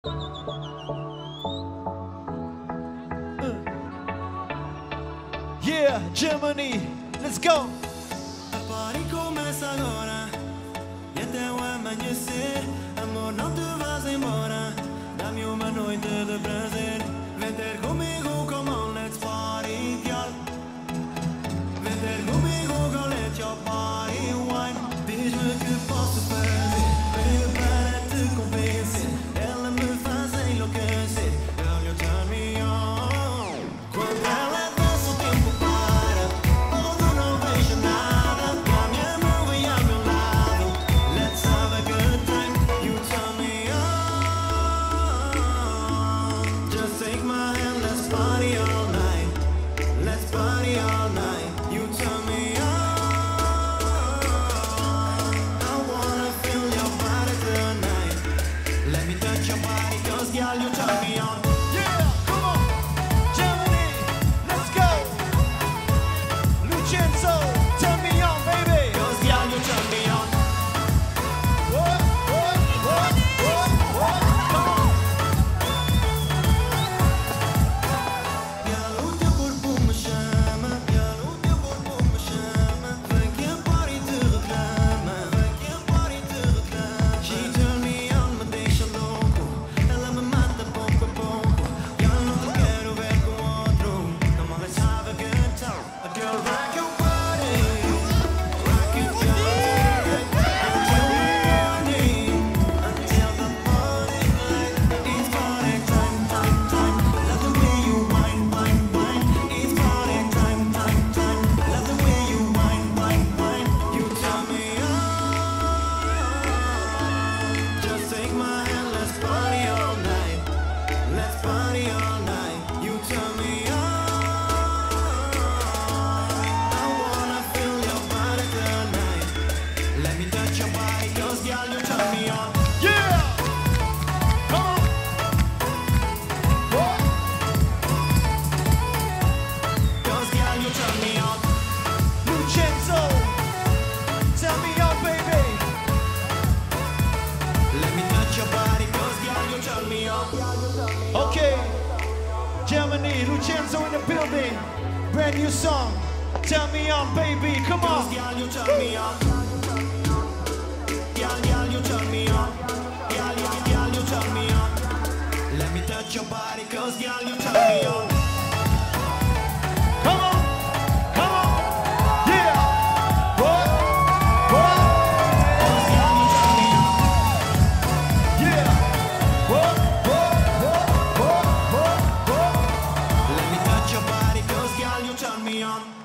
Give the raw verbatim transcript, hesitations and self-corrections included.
Yeah, Germany, let's go. Pari começa agora. E até o amanhecer, amor, não te vás embora. Dá-me uma noite de prazer. Vem ter comigo, come on, let's party, girl. Vem ter comigo, go let your body wine. Diz-me que posso fazer, baby, para te convencer. Ela me faz enlouquecer. Girl, you turn me on. Quando ela dança, o tempo para. Quando não vejo nada, dá minha mão e ao meu lado. Let's have a good time. You turn me on. Just take my hand, let's party all night. Let's party all night. You turn me on. I wanna feel your body tonight. Let me touch your body, cause girl, you turn me on. Yeah, come on. Germany, let's go. Lucenzo, turn me on, baby. Cause girl, you turn me on. What, what, what, what, what? Come on. Girl, o teu corpo me chama. Girl, o teu corpo me chama. Vem que a party te reclama. Vem que a party te reclama. She turn me on, me deixa louco. Ela me mata pouco a pouco. Girl, não te quero ver com outro. Come on, let's have a good time. Girl, rock your body. Rock it just until the morning. Until the morning light. It's party time, time, time. Love the way you whine, whine, whine. It's party time, time, time. Love the way you whine, whine, whine. You turn me on. Just take my hand, let's party all night. Let's party all night. You turn me on. I wanna feel your body tonight. Let me touch your body, cause girl, you turn me on. Yeah. Come on. What? Cause girl, you turn me on. Lucenzo, turn me on, baby. Let me touch your body, cause girl, you turn me on. Okay. Germany, Lucenzo in the building. Brand new song. Turn me on, baby. Come Cause on. girl, you turn me on. Girl, girl, you turn me on. Girl, girl, girl, you turn me on. Let me touch your body, cause girl, you turn me on. Come on. Come on. Yeah. What? What? Cause girl, you turn me on. Yeah. What? What? What? What? What? What? Let me touch your body, cause girl, you turn me on.